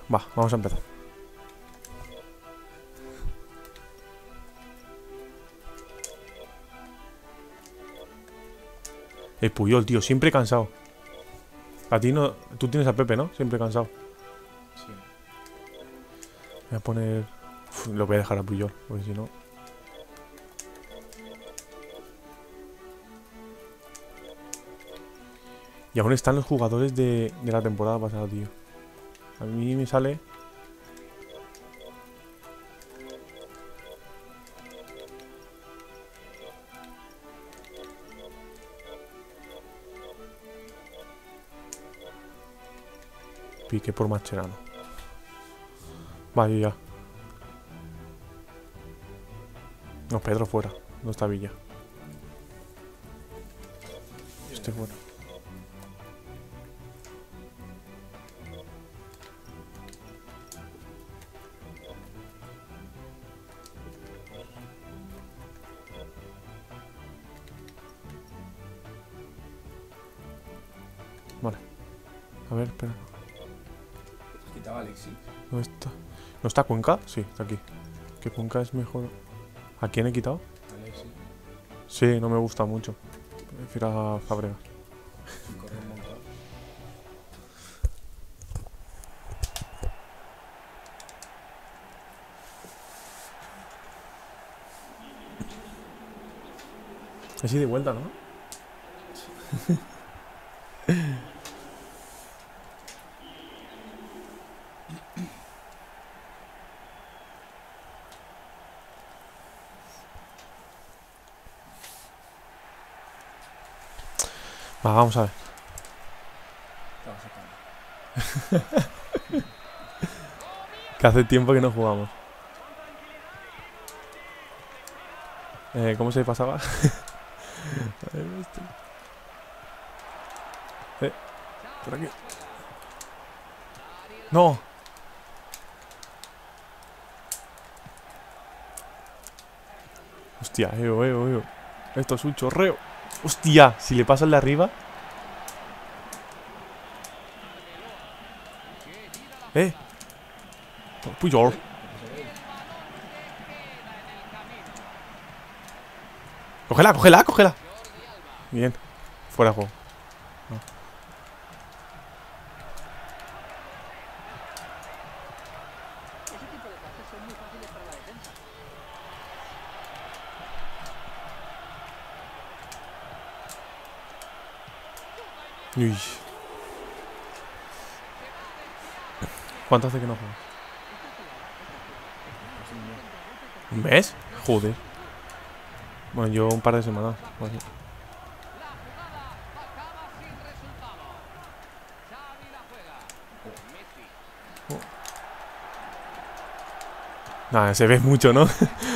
Va, vamos a empezar. El Puyol, tío, siempre cansado. A ti no... Tú tienes a Pepe, ¿no? Siempre cansado. Sí. Voy a poner... Uf, lo voy a dejar a Puyol, porque si no... Y aún están los jugadores de la temporada pasada, tío. A mí me sale... Piqué por Mascherano. Vaya ya. No, Pedro fuera. No está Villa. Este fuera. Vale. A ver, espera. Quitaba Alexis. ¿Dónde está? ¿No está Cuenca? Sí, está aquí. Que Cuenca es mejor. ¿A quién he quitado? Alexis. Sí, no me gusta mucho. Prefiero a Fábregas. Y corre un montón. Así de vuelta, ¿no? Va, vamos a ver. Estaba sacando. Que hace tiempo que no jugamos. ¿Cómo se pasaba? A ver, por aquí. ¡No! Hostia, esto es un chorreo. Hostia, si le pasa el de arriba. Puyol. Cógela, cógela, cógela. Bien. Fuera de juego. No. Uy. ¿Cuánto hace que no juegas? ¿Un mes? Joder. Bueno, yo un par de semanas. Vale. Nada, se ve mucho, ¿no?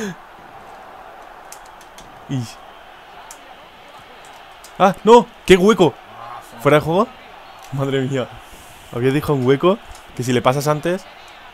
Y... ¡Ah, no! ¡Qué hueco! ¿Fuera de juego? Madre mía. Había dejado un hueco que si le pasas antes...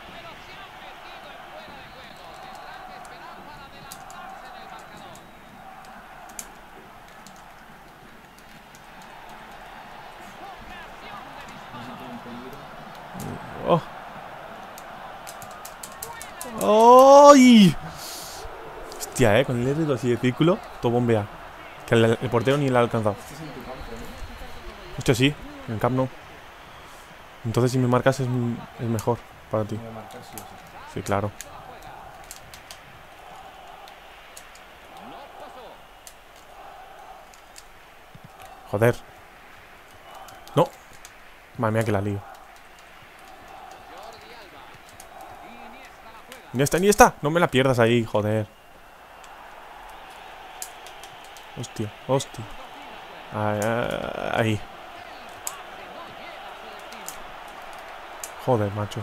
¡Oh! ¡Ay! Hostia, con el R2 así de círculo, todo bombea. Que el portero ni le ha alcanzado. Estás en tu campo, ¿no? Hostia, sí, en el Camp no. Entonces si me marcas es mejor para ti. Me marcas sí o sí. Sí, claro. Joder. No. Madre mía que la lío. Ni esta. No me la pierdas ahí, joder. Hostia, hostia. Ahí. Joder, macho.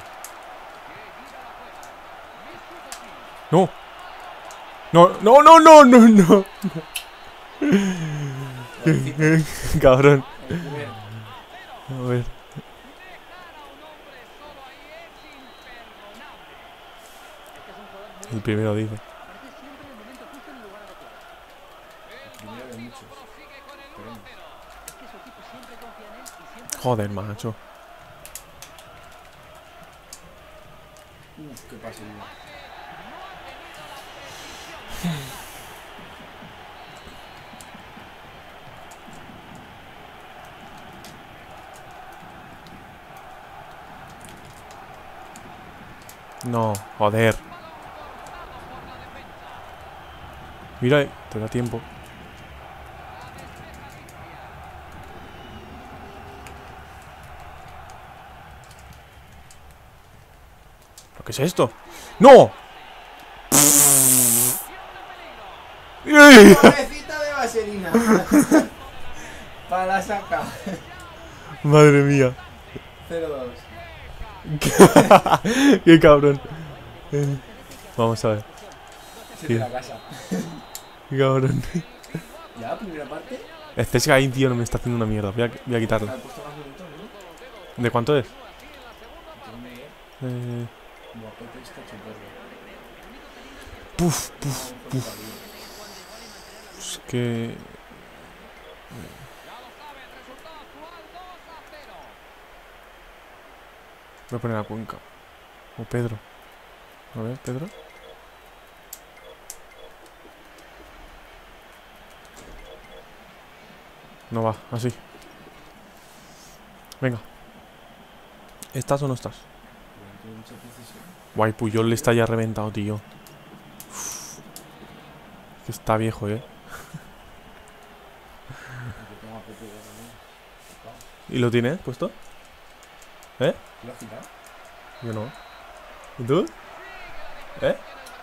No. No, no, no, no, no, no. Cabrón. A ver. El primero dice. Primero de muchos. Esperemos. Joder, macho. Uf, qué pase. No, joder. Mira, te da tiempo. ¿Qué es esto? ¡No! ¡Pobrecita de vaselina! Para la saca. Madre mía. 0-2. Qué cabrón. Vamos a ver. Se te la casa. Qué cabrón. Ya, primera parte. Este Sky, tío, no me está haciendo una mierda. Voy a quitarlo. Ha puesto más minutos, ¿no? ¿De cuánto es? Tiene guapote esta chuparra. Puf, puf. Es que... Voy a poner a Cuenca. O Pedro. A ver, Pedro. No va, así. Venga. ¿Estás o no estás? Tiene mucha precisión. Guay, Puyol le está ya reventado, tío. Uf. Que está viejo, Porque tengo a Pepe ya también. ¿Y lo tienes puesto? ¿Eh? ¿Lo has quitado? Yo no. ¿Y tú? ¿Eh?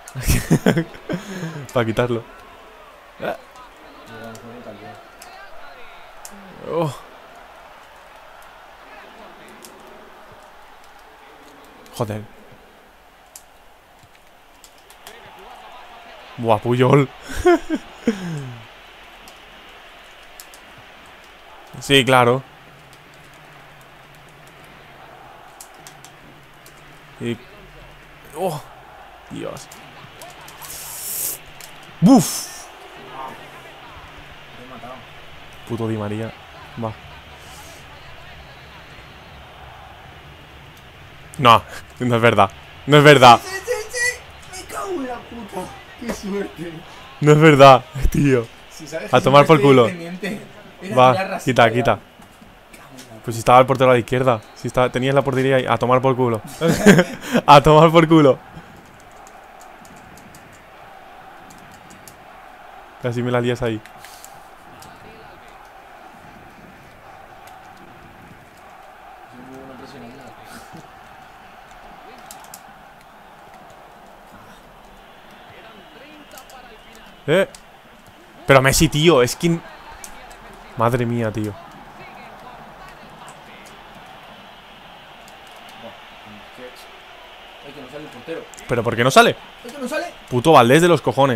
Para quitarlo. Yo a lo mejor tal vez. Oh. Joder. Buah, Puyol. Sí, claro. Y... Oh, Dios. ¡Buf! Te he matado. Puto Di María. Va. No, no es verdad. No es verdad. ¡Sí, sí, sí! ¡Me cago en la puta! ¡Qué suerte! No es verdad, tío. Si sabes A que tomar siempre por culo. estoy pendiente. Era tirar Va, rasita quita, ya. quita. Me cago en la Pues si estaba el portero a la izquierda. Si estaba, tenías la portería ahí. A tomar por culo. A tomar por culo. Casi me la lías ahí. Soy muy bueno presionando. Pero Messi, tío, es que... Madre mía, tío. Ay, que no sale el portero. ¿Pero por qué no sale? ¡Ay, que no sale! Puto Valdés de los cojones.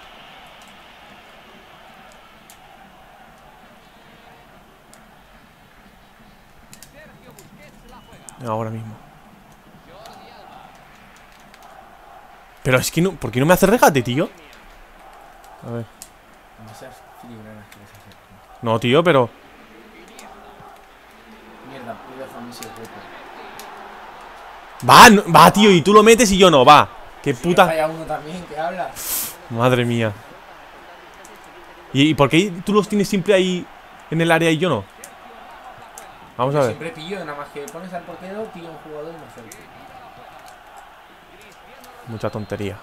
Ahora mismo. Pero es que no... ¿Por qué no me hace regate, tío? A ver. No seas filigranas que vas a hacer. No, tío, pero... Mierda, voy a dejar Messi el hueco. Va, va, tío, y tú lo metes y yo no, va. Qué Si puta... falla uno también, ¿qué habla? Madre mía. ¿Y por qué tú los tienes siempre ahí en el área y yo no? Vamos a ver. Siempre pillo, nada más que pones al portero, pillo a un jugador y me acerco. Mucha tontería.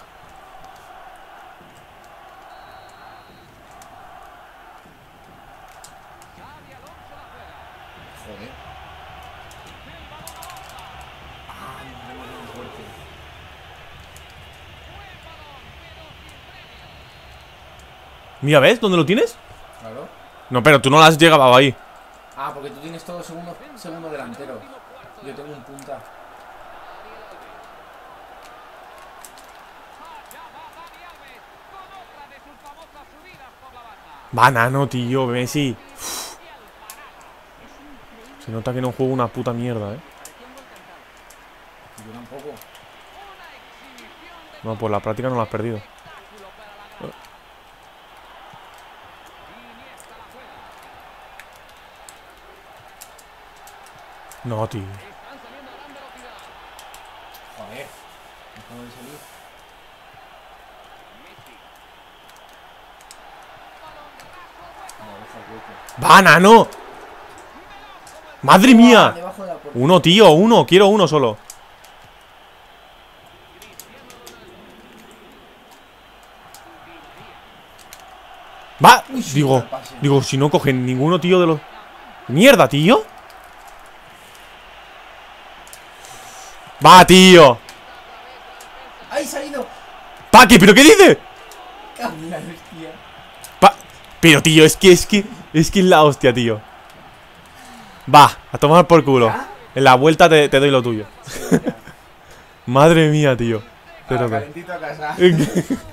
Joder. Ah, me muy fuerte. Mira, ¿ves? ¿Dónde lo tienes? Claro. No, pero tú no lo has llegado ahí. Ah, porque tú tienes todo segundo delantero. Yo tengo un punta. Banano, tío, Messi. Uf. Se nota que no juego una puta mierda, Yo tampoco. No, por la práctica no lo has perdido. No, tío. Joder. Acabo de salir. No, deja el hueco. ¡Va, nano! ¡Madre mía! Debajo de la puerta. Uno, tío, uno. Quiero uno solo. ¡Va! Uy, sí, el pase. Digo, si no cogen ninguno, tío, de los... ¡Mierda, tío! ¡Va, tío! ¡Ay, se ha ido! ¡Pa, qué! ¿Pero qué dice? Cambia, hostia. Pa... Pero, tío, es que es la hostia, tío. Va, a tomar por culo. ¿Ya? En la vuelta te doy lo tuyo. Madre mía, tío. Ah, Pero calentito a casa.